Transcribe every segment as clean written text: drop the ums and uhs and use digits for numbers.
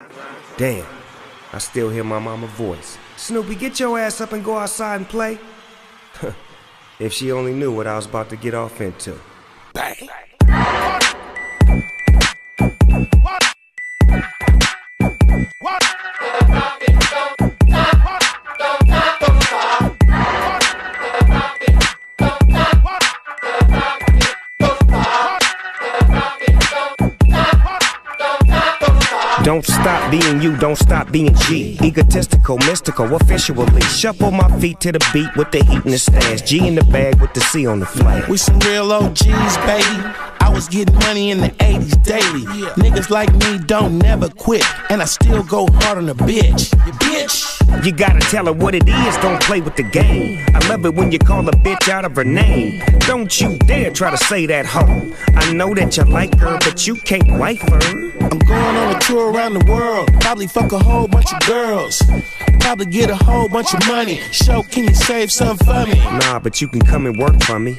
Damn, I still hear my mama's voice. Snoopy, get your ass up and go outside and play. If she only knew what I was about to get off into. Bang. Don't stop being you, don't stop being G. Egotistical, mystical, officially. Shuffle my feet to the beat with the heat and the stash. G in the bag with the C on the flag. We some real OGs, baby. I was getting money in the 80s daily. Niggas like me don't never quit, and I still go hard on a bitch. You bitch. You gotta tell her what it is, don't play with the game. I love it when you call a bitch out of her name. Don't you dare try to say that hoe. I know that you like her, but you can't wife her. I'm going on a tour around the world. Probably fuck a whole bunch of girls. Probably get a whole bunch of money. Show, can you save some for me? Nah, but you can come and work for me.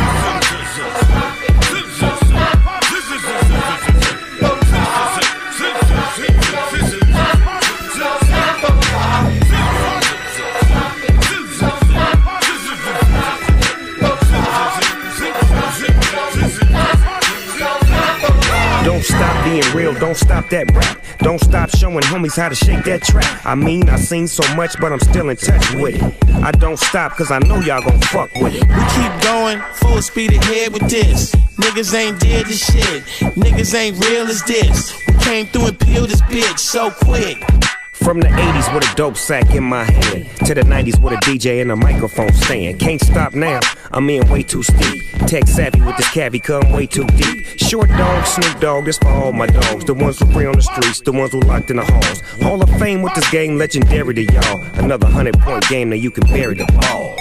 Don't stop being real, don't stop that rap. Don't stop showing homies how to shake that trap. I mean, I seen so much, but I'm still in touch with it. I don't stop, cause I know y'all gon' fuck with it. We keep going, full speed ahead with this. Niggas ain't dead as shit. Niggas ain't real as this. We came through and peeled this bitch so quick. From the 80s with a dope sack in my hand, to the 90s with a DJ and a microphone stand. Can't stop now, I'm in way too steep. Tech savvy with this cavi, come way too deep. Short dog, Snoop Dogg, this for all my dogs. The ones who free on the streets, the ones who locked in the halls. Hall of Fame with this game, legendary to y'all. Another 100-point game, now you can bury the ball.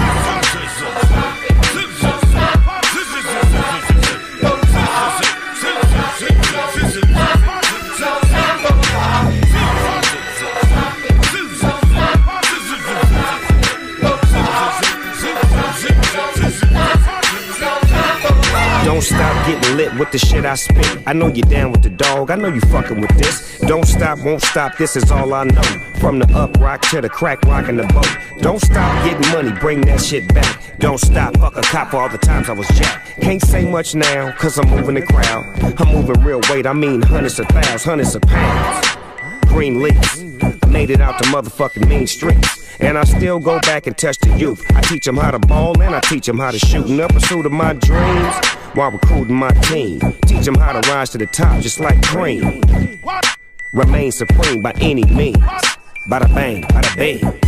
Don't stop getting lit with the shit I spit. I know you down with the dog, I know you fucking with this. Don't stop, won't stop, this is all I know. From the up rock to the crack rock in the boat. Don't stop getting money, bring that shit back. Don't stop, fuck a cop for all the times I was jacked. Can't say much now, cause I'm moving the crowd. I'm moving real weight, I mean hundreds of thousands, hundreds of pounds. Green leaves, I made it out the motherfucking mean streets. And I still go back and touch the youth. I teach them how to ball and I teach them how to shoot. In the pursuit of my dreams, while recruiting my team. Teach them how to rise to the top just like cream. Remain supreme by any means. Bada bang, bada bang.